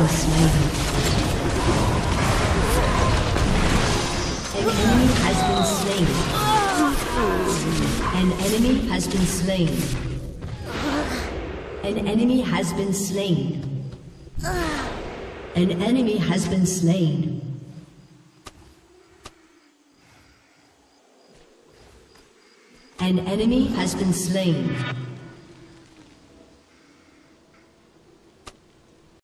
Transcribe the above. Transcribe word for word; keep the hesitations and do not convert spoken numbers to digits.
been slain. An enemy has been slain. An enemy has been slain. An enemy has been slain. An enemy has been slain. An enemy has been slain.